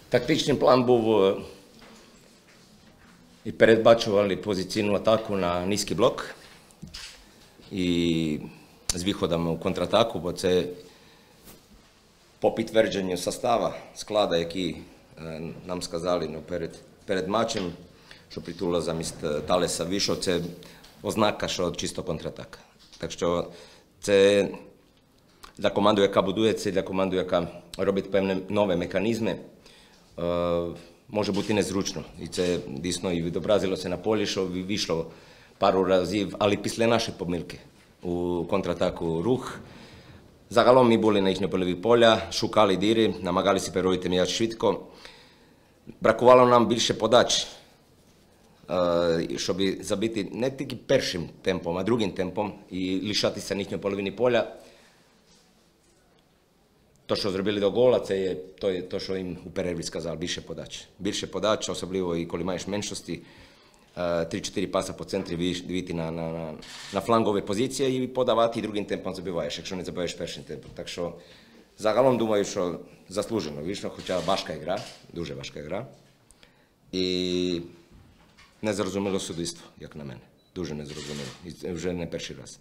Тактичний план був і передбачували позиційну атаку на низький блок і з виходами у контратаку, бо це по підтвердженню состава, складу, який нам сказали перед матчем, що Притула замість Талеса вийшов, це ознака, що чисто контратака. Так що це для команди, яка будується, для команди, яка робить певні нові механізми, може бути незручно. І це дійсно і відобразилося на полі, що вийшло пару разів, але після нашої помилки у контратаку Рух. Загалом ми були на їхньому полі поля, шукали діри, намагалися переробити м'яч швидко. Бракувало нам більше подач, щоб забити не тільки першим темпом, а другим темпом і лишатися на їхньої половини поля. То, що зробили до гола, це є те, що їм у перерві сказав, більше подач. Більше подач, особливо і коли маєш меншості, 3-4 паса по центрі вийти на флангові позиції і подавати, і другим темпом забиваєш, якщо не забиваєш першим темпом. Так що загалом думаю, що заслужено вийшло, хоча важка гра, дуже важка гра. І незрозуміло суддівство, як на мене. Дуже незрозуміло. І це вже не перший раз.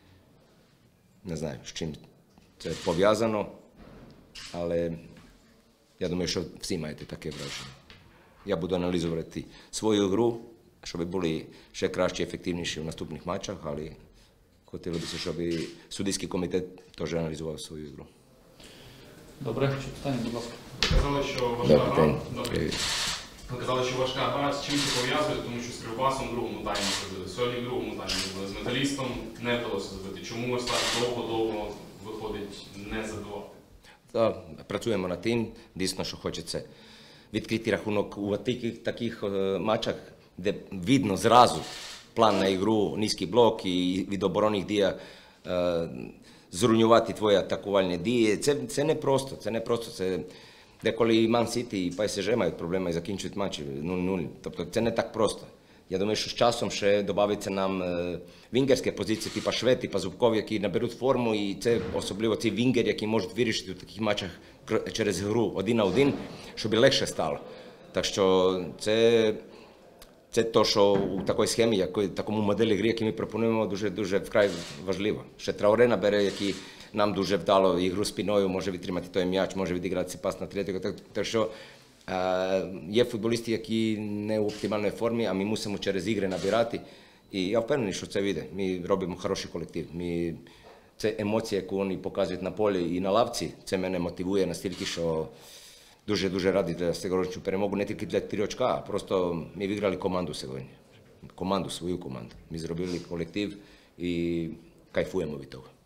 Не знаю, з чим це пов'язано, але я думаю, що всі маєте таке враження. Я буду аналізувати свою гру, щоб були ще кращі і ефективніші в наступних матчах, але хотілося б, щоб суддівський комітет теж аналізував свою гру. Добре, ще питання, будь ласка. Ви казали, що важка гра. Ви казали, що важка гра. З чим це пов'язує, тому що з Кривбасом в другому таймі забили. Сьогодні в другому таймі забили. З Металістом не вдалося забити. Чому ось так довго виходить не забивати? Працюємо над тим, дійсно, що хочеться відкрити рахунок у таких матчах, де видно зразу план на ігру, низький блок і від оборонних дій зруйнувати твої атакувальні дії. Це не просто, це деколи і Ман Сіті, і ПСЖ мають проблеми і закінчують матчі 0-0. Тобто це не так просто. Я думаю, що з часом ще додається нам вінгерські позиції, типу Швед, типу Зубков, які наберуть форму, і це особливо ці вінгери, які можуть вирішити у таких матчах через гру 1-1, щоб легше стало. Так що це те, що у такій схемі, такому моделі гри, яку ми пропонуємо, дуже вкрай важливо. Ще Трауре набере, який нам дуже вдало ігру спиною, може відтримати той м'яч, може відіграти пас на третього. Так що є футболісти, які не в оптимальній формі, а ми мусимо через ігри набирати. І я впевнений, що це вийде. Ми робимо хороший колектив. Це емоції, які вони показують на полі і на лавці, це мене мотивує настільки, що дуже радий для сьогоднішню перемогу, не тільки для 3 очка, а просто ми виграли команду сьогодні. Свою команду. Ми зробили колектив і кайфуємо від того.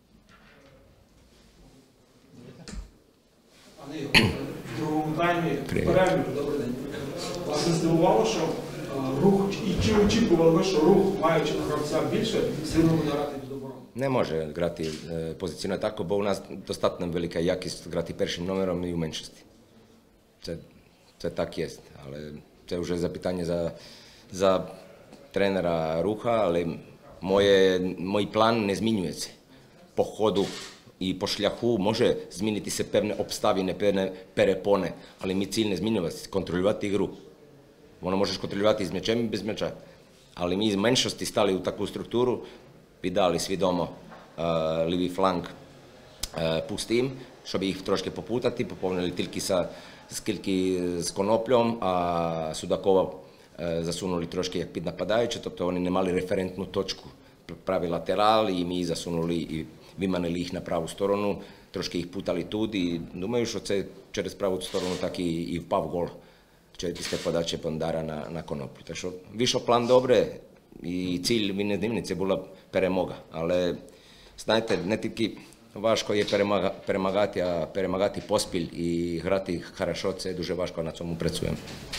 В другому таймі перерві, добрий день. Вас не здивувало, що Рух, і чи очікували ви, що Рух, маючи на гравця більше, сильно буде грати від оборони? Не може грати позиційну атаку, бо у нас достатньо велика якість грати першим номером і у меншості. Це так є, але це вже запитання за тренера Руха, але мій план не змінюється. По ходу і по шляху може змінитися певні обставини, певні перепони, але мій ціль не змінювався – контролювати гру. Воно можеш контролювати з м'ячем і без м'яча. Але ми з меншості стали у таку структуру, віддали свідомо лівий фланг пустим, щоб їх трошки попутати, поповнили тільки з Коноплем, а Судакова засунули трошки як піднападаючи, тобто вони не мали референтну точку, правий латерал, і ми засунули і виманили їх на праву сторону, трошки їх путали тут, і думаю, що це через праву сторону так і впав гол. Після подачі Бондара на Коноплю. Так що вийшов план добре, і ціль він не дивний, це була перемога. Але, знаєте, не тільки важко є перемагати, а перемагати поспіль і грати хорошо, це дуже важко, на цьому працюємо.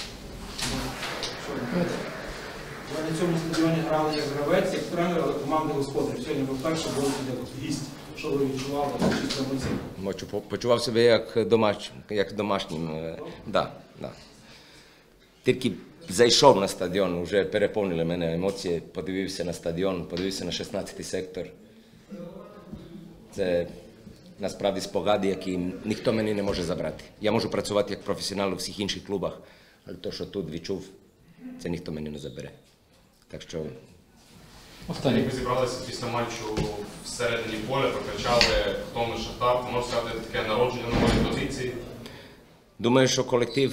Ви на цьому стадіоні грали як гравець, як тренер, але команди господарів. Сьогодні ви вперше були як гість. Що ви відчували, чисто емоційно? Почував себе як домашнім. Да. Тільки зайшов на стадіон, вже переповнили мене емоції, подивився на стадіон, подивився на 16-й сектор. Це насправді спогади, які ніхто мені не може забрати. Я можу працювати як професіонал у всіх інших клубах, але те, що тут відчув, це ніхто мені не забере. Так що Останній. Ви зібралися після матчу всередині поля, прокричали, хто ми Шахтар, можна сказати, таке народження нової позиції. думаю, що колектив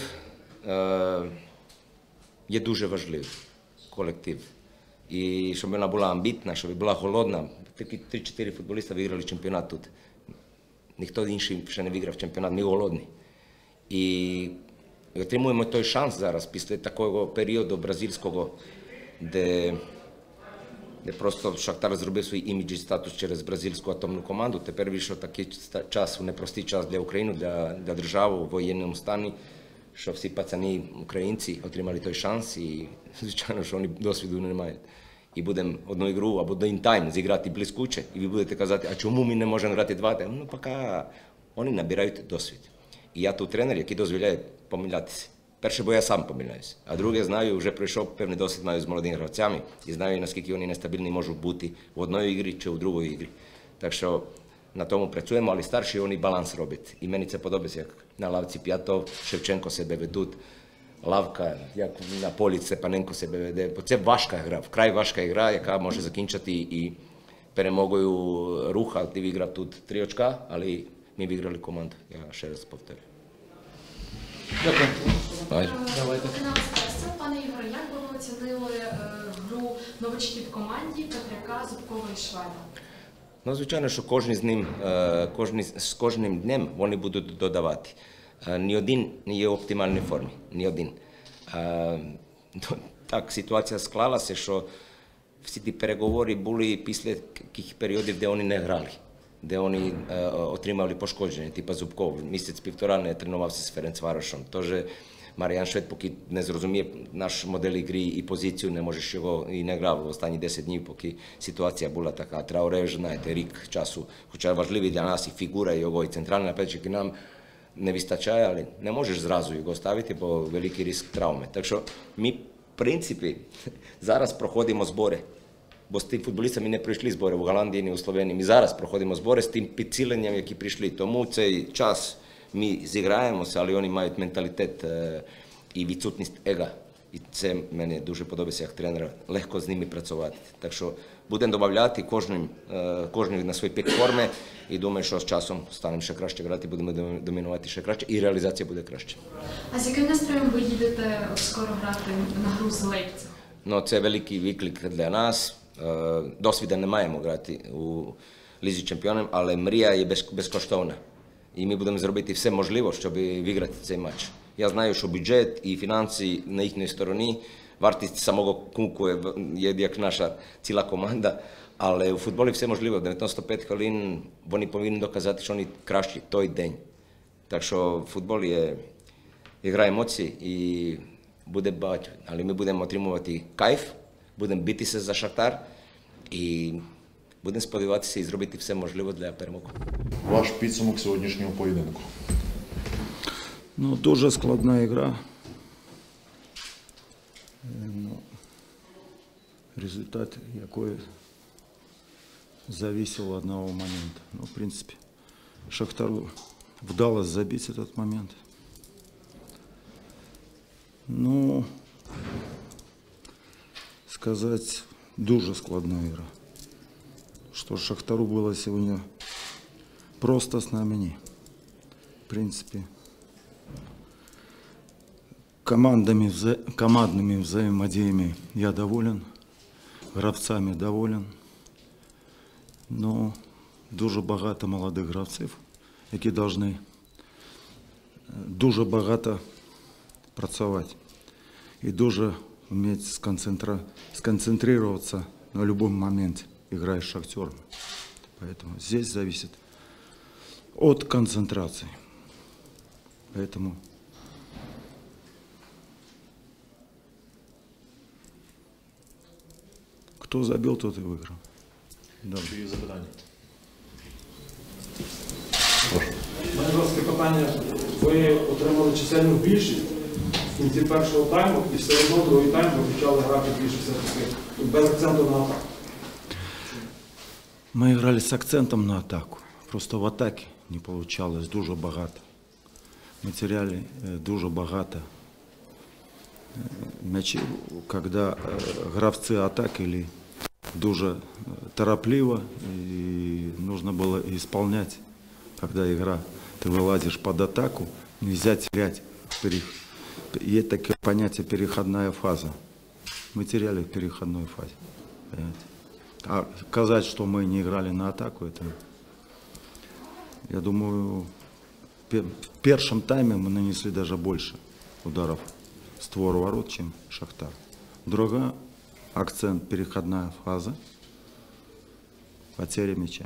є дуже важливий. Колектив. І щоб вона була амбітна, щоб була голодна. Такі 3-4 футболіста виграли чемпіонат тут. Ніхто інший ще не виграв чемпіонат, ми голодні. І отримуємо той шанс зараз, після такого періоду бразильського, де просто Шахтар зробив свій імідж і статус через бразильську атомну команду. Тепер вийшов такий час, непростий час для України, для держави у воєнному стані, що всі пацани українці отримали той шанс і, звичайно, що вони досвіду не мають. І будемо одну ігру або один тайм зіграти блискуче, і ви будете казати, а чому ми не можемо грати 2 тайми? Ну, поки вони набирають досвід. І я тут тренер, який дозволяє помилятися. Перше, бо я сам помиляюся. А друге, знаю, вже прийшов певний досвід маю з молодими гравцями і знаю, наскільки вони нестабільні можуть бути в одній ігрі чи в другій ігрі. Так що на тому працюємо, але старші вони баланс роблять. І мені це подобається, як на лавці П'ятов, Шевченко себе ведуть, лавка, як на полі Степаненко себе веде. Бо це важка гра, вкрай важка гра, яка може закінчити і перемогою Руха. Ти виграв тут 3 очка, але ми виграли команду. Я ще раз повторю. Дякую. Давайте. Пане Ігоре, як би ви оцінили гру новачків в команді Петряка, Зубкова і Шведа? Ну, звичайно, що з кожним днем вони будуть додавати. Ні один не є в оптимальній формі, ні один. Так, ситуація склалася, що всі ті переговори були після таких періодів, де вони не грали, де вони отримали пошкодження, типу Зубков. Місяць-півтора не тренувався з Ференцварошем. Тож Мар'ян Швед, поки не зрозуміє наш модель ігри і позицію, не може його і не грав в останні 10 днів, поки ситуація була така. Трауре вже, знаєте, рік часу, хоча важливий для нас і фігура його, і центральний нападник, і нам не вистачає, але не можеш зразу його ставити, бо великий ризик травми. Так що ми, в принципі, зараз проходимо збори. Бо з тим футболістами не прийшли збори в Голландії, ні у Словенії. Ми зараз проходимо збори з тим підсиленням, які прийшли. Тому цей час ми зіграємося, але вони мають менталітет і відсутність ега. І це мені дуже подобається як тренера. Легко з ними працювати. Так що будемо додавати кожен на свій пік форми. І думаю, що з часом станемо ще краще грати, будемо домінувати ще краще, і реалізація буде краще. А з яким настроєм ви їдете скоро грати на гру з Лейпцигом? Ну, це великий виклик для нас. Досвіду не маємо грати у Лізі чемпіонів, але мрія є безкоштовна. І ми будемо зробити все можливе, щоб виграти цей матч. Я знаю, що бюджет і фінанси на їхній стороні, вартість самого кунку є як наша ціла команда, але у футболі все можливо. 95 хвилин вони повинні доказати, що вони кращі той день. Так що футбол є гра емоцій і буде багато. Але ми будемо отримувати кайф, будемо битися за Шахтар і будемо сподіватися і зробити все можливе для перемоги. Ваш підсумок сьогоднішнього поєдинку? Ну, дуже складна гра. Ну, результат який зависел от одного момента. Ну, в принципе, Шахтару вдалося забить этот момент. Ну, сказать, дуже складная игра. Что Шахтару было сегодня просто с нами не. В принципе, командными взаимодействиями я доволен, гравцами доволен. Но дуже багато молодих гравців, які повинні дуже багато працювати і дуже вміти сконцентрироваться на любом моменте, играя с Шахтером. Поэтому здесь зависит от концентрации. Поэтому кто забил, тот и выиграл. Да. Чи є запитання? Мене власне питання. Ви отримали чисельну більшість в кінці першого тайму, і все одно другий тайм ви почали грати більше все-таки без акценту на атаку. Мы играли с акцентом на атаку. Просто в атаке не получалось, дуже багато. Мы теряли дуже багато мячей, когда гравцы атакили дуже торопливо, и нужно было исполнять, когда игра, ты вылазишь под атаку, нельзя терять. Есть такое понятие переходная фаза. Мы теряли в переходной фазе. Понимаете? А сказать, что мы не играли на атаку, это, я думаю, в первом тайме мы нанесли даже больше ударов в створ ворот, чем Шахтар. Другой акцент — переходная фаза, потеря мяча.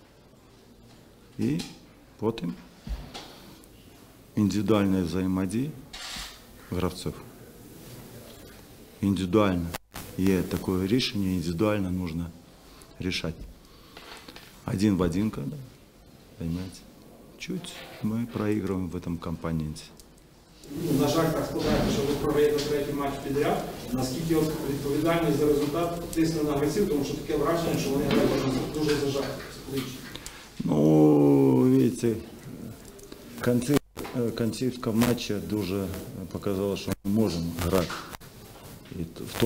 И потом индивидуальное взаимодействие гравцов. Индивидуально. Есть такое решение, индивидуально нужно решать. Один в один, когда, понимаете, чуть мы проигрываем в этом компоненте. На жаль, так складається, що ви програєте третій матч підряд. Наскільки от відповідальність за результат тисне на гравців, тому що таке враження, що вони грають дуже зажаті психологічно. Ну, видите, концовка матча дуже показала, що ми можемо грати. И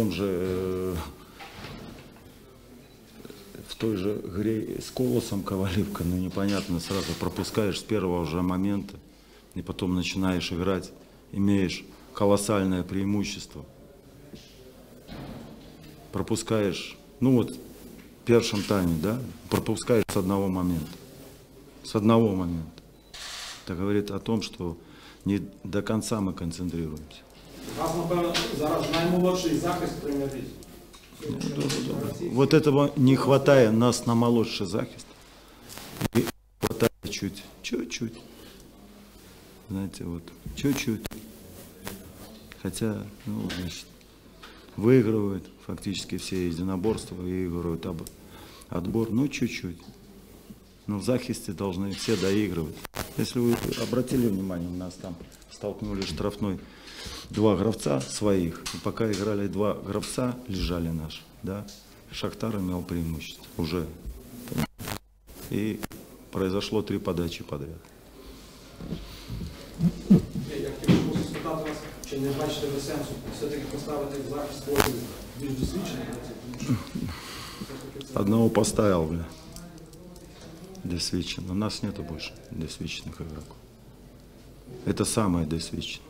в той же игре с Колосом Коваливка, ну непонятно, сразу пропускаешь с первого же момента, и потом начинаешь играть, имеешь колоссальное преимущество. Пропускаешь, ну вот в первом тайме, да, пропускаешь с одного момента. С одного момента. Это говорит о том, что не до конца мы концентрируемся. У вас, напевно, зараз наймолодший захист прем'єр-ліги. Вот этого не хватает нас на молодший захист. И хватает чуть-чуть. Знаете, вот, чуть-чуть. Хотя, ну, значит, выигрывают фактически все единоборства, выигрывают отбор, ну, чуть-чуть. Но в захисте должны все доигрывать. Если вы обратили внимание, у нас там столкнули штрафной два гравца своих. И пока играли два гравца, лежали наши, да, Шахтар имел преимущество уже. И произошло 3 подачи подряд. Я хотів би спитати вас, чи не бачите ви сенсу все-таки поставити в захист своїх більш досвідчених гравців? Одного поставил, бля, досвідченного. У нас нету больше досвідчених игроков. Это самое досвідченное.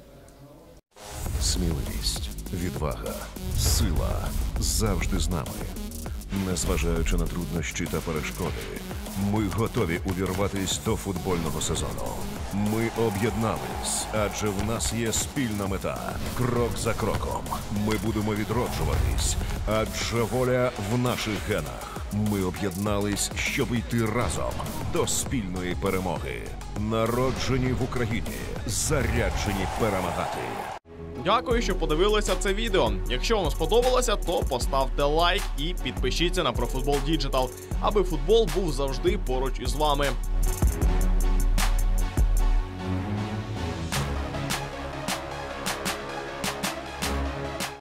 Сміливість, відвага, сила завжди з нами. Незважаючи на труднощі та перешкоди, ми готові увірватись до футбольного сезону. Ми об'єднались, адже в нас є спільна мета. Крок за кроком. Ми будемо відроджуватись, адже воля в наших генах. Ми об'єднались, щоб йти разом до спільної перемоги. Народжені в Україні, заряджені перемагати. Дякую, що подивилися це відео. Якщо вам сподобалося, то поставте лайк і підпишіться на ProFootball Digital, аби футбол був завжди поруч із вами.